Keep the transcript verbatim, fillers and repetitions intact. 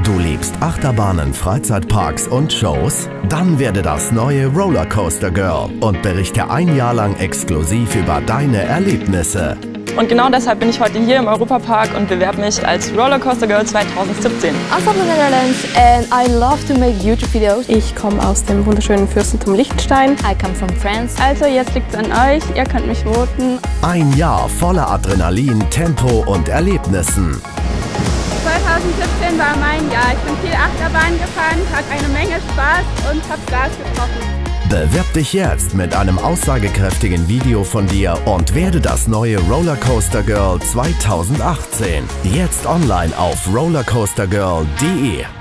Du liebst Achterbahnen, Freizeitparks und Shows? Dann werde das neue Rollercoaster Girl und berichte ein Jahr lang exklusiv über deine Erlebnisse. Und genau deshalb bin ich heute hier im Europapark und bewerbe mich als Rollercoaster Girl zweitausendsiebzehn. I'm from the Netherlands and I love to make YouTube videos. Ich komme aus dem wunderschönen Fürstentum Liechtenstein. I come from France. Also jetzt liegt es an euch, ihr könnt mich voten. Ein Jahr voller Adrenalin, Tempo und Erlebnissen. zweitausendsiebzehn war mein Jahr. Ich bin viel Achterbahn gefahren, hatte eine Menge Spaß und habe Gas getroffen. Bewirb dich jetzt mit einem aussagekräftigen Video von dir und werde das neue Rollercoaster Girl zweitausendachtzehn. Jetzt online auf rollercoaster girl punkt de.